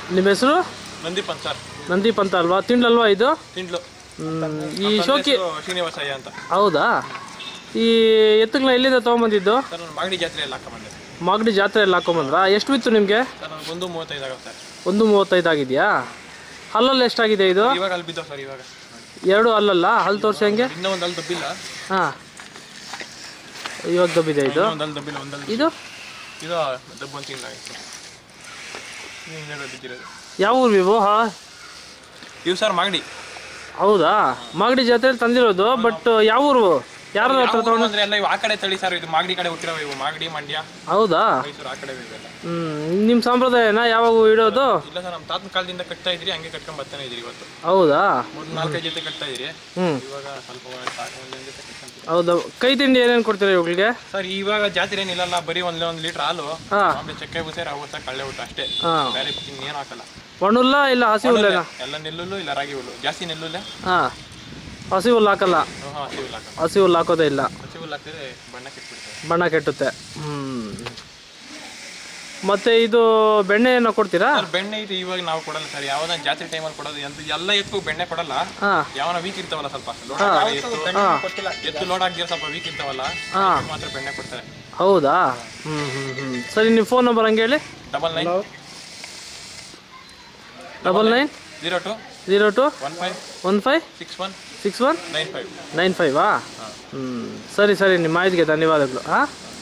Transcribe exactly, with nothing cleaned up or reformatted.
ನಿಮ್ಮ ಹೆಸರು? ನಂದೀಪ್ ಅಂತ ಸರ್. ನಂದೀಪ್ ಅಂತ ಅಲ್ವಾ? ತಿಂಡ್ಲು ಅಲ್ವಾ ಇದು? ತಿಂಡ್ಲು. ಈ ಶೋಕಿ ಶ್ರೀನಿವಾಸಯ್ಯ ಅಂತ. ಹೌದಾ? ಈ ಎತ್ತುಗಳನ್ನ ಎಲ್ಲಿಂದ ತೊಗೊಂಬಂದಿದ್ದು? ಸರ್ ನಾನು ಮಾಗಡಿ ಜಾತ್ರೆಯಲ್ಲಿ ಹಾಕೊಂಬಂದೆ. ಮಾಗಡಿ ಜಾತ್ರೆಯಲ್ಲಿ ಹಾಕೊಂಬಂದ್ರಾ? ಎಷ್ಟು ಬಿತ್ತು ನಿಮಗೆ? ಸರ್ ನನಗೆ ಒಂದು ಮೂವತ್ತೈದು ಆಗುತ್ತೆ ಸರ್. ಒಂದು ಮೂವತ್ತೈದು ಆಗಿದೆಯಾ? ಹಲ್ಲಲ್ಲಿ ಎಷ್ಟಾಗಿದೆ ಇದು? ಇವಾಗ ಅಲ್ಲಿ ಬಿದ್ದೋ ಸರ್. ಇವಾಗ ಎರಡು ಹಲ್ಲಲ್ಲ? ಹಲ್ಲು ತೋರಿಸಿ ಹಂಗೆ. ಇನ್ನೂ ಒಂದು ಅಲ್ಲಿ ದಬ್ಬಿಲ್ಲ. ಹಾಂ, ಇವಾಗ ದಬ್ಬಿದೆ ಇದು. ಒಂದು ಅಲ್ಲಿ ದಬ್ಬಿಲ್ಲ. ಒಂದಲ್ಲಿ ಇದು ಇದು ದಬ್ಬು ಅಂತ ಹಿಂಗಾಗಿತ್ತು. ಬಿದ್ದಿರೋದು. ಯಾವ ಊರು ಇವು? ಹಾಂ, ಇವು ಸರ್ ಮಾಗಡಿ. ಹೌದಾ? ಮಾಗಡಿ ಜಾತ್ರೆಯಲ್ಲಿ ತಂದಿರೋದು. ಬಟ್ ಯಾವ ಊರು? ಯಾರ ಹತ್ರ ತಗೊಂಡು? ಅಂದ್ರೆ ಎಲ್ಲ ಇವು ಆ ಕಡೆ ತಳಿ ಸರ್. ಇದು ಮಾಗಡಿ ಕಡೆ ಹುಟ್ಟಿರೋ ಇವು. ಮಾಗಡಿ, ಮಂಡ್ಯ. ಹೌದಾ? ಮೈಸೂರು ಆ ಕಡೆ ಇವೆಲ್ಲ. ಹ್ಮ್, ನಿಮ್ಮ ಸಂಪ್ರದಾಯನ ಯಾವಾಗ ಇಡೋದು? ಇಲ್ಲ ಸರ್, ನಮ್ಮ ತಾತನ ಕಾಲದಿಂದ ಕಟ್ತಾ ಇದ್ರಿ, ಹಂಗೆ ಕಟ್ಕೊಂಡ್ ಬರ್ತಾನೆ ಇದ್ರಿ ಇವತ್ತು. ಹೌದಾ? ಒಂದು ನಾಲ್ಕೈದು ಜೊತೆ ಕಟ್ತಾ ಇದ್ರಿ. ಹ್ಮ್, ಇವಾಗ ಸ್ವಲ್ಪ ಒಂದೊಂದು ಜೊತೆ ಕಟ್ಕೊಂತೀವಿ. ಹೌದಾ? ಕೈ ತಿಂಡಿ ಏನೇನು ಕೊಡ್ತೀರಾ ಇವುಗಳಿಗೆ? ಸರ್ ಇವಾಗ ಜಾತ್ರೆ ಏನಿಲ್ಲ, ಬರೀ ಒಂದ್ ಒಂದು ಲೀಟರ್ ಹಾಲು, ಆಮೇಲೆ ಚಕ್ಕೆ ಬೂಸೆ, ರವತ್ತ, ಕಳ್ಳೆ ಊಟ ಅಷ್ಟೇ. ಬೇರೆ ಇನ್ನೇನು ಹಾಕಲ್ಲ. ಒಣುಲ್ಲ ಇಲ್ಲ ಹಸಿ ಹುಲ್ಲೇನಾ? ಎಲ್ಲ ನೆಲ್ಲುಲ್ಲು ಇಲ್ಲ ರಾಗಿ ಹುಲ್ಲು. ಜಾಸ್ತಿ ನೆಲ್ಲುಲ್ಲೆ. ಹಾ, ಹಸಿ ಹುಲ್ಲು ಹಾಕಲ್ಲ? ಹಸಿ ಹುಲ್ಲು ಹಾಕಲ್ಲ. ಹಸಿ ಹುಲ್ಲು ಹಾಕೋದೇ ಇಲ್ಲ. ಹಸಿ ಹುಲ್ಲು ಹಾಕಿದ್ರೆ ಬಣ್ಣ ಕೆಟ್ಟುತ್ತೆ. ಬಣ್ಣ ಕೆಟ್ಟುತ್ತೆ. ಹ್ಮ್, ಮತ್ತೆ ಇದು ಬೆಣ್ಣೆ ಏನೋ ಕೊಡ್ತೀರಾ? ಬೆಣ್ಣೆ ಇದು ಇವಾಗ ನಾವು ಕೊಡಲ್ಲ ಸರ್. ಯಾವ್ದಾನ ಜಾತ್ರೆ ಟೈಮಲ್ಲಿ ಕೊಡೋದು. ಎಲ್ಲ ಎತ್ತು ಬೆಣ್ಣೆ ಕೊಡಲ್ಲ. ಯಾವನ ವೀಕ್ ಇರ್ತಾವಲ್ಲ, ಸ್ವಲ್ಪ ಎತ್ತು ಲೋಡ್ ಆಗಿರೋ ಸ್ವಲ್ಪ ವೀಕ್ ಇರ್ತಾವಲ್ಲ, ಮಾತ್ರ ಬೆಣ್ಣೆ ಕೊಡ್ತಾರೆ. ಹೌದಾ? ಹ್ಮ್ ಹ್ಮ್ ಹ್ಮ್ ಸರಿ, ನಿಮ್ಮ ಫೋನ್ ನಂಬರ್ ಹಂಗೆ ಹೇಳಿ. Double nine double nine zero two zero two one five one five six one six one nine five nine ಫೈವಾ? ಹ್ಞೂ, ಸರಿ ಸರಿ, ನಿಮ್ಮ ಮಾಹಿತಿಗೆ ಧನ್ಯವಾದಗಳು. ಹಾಂ.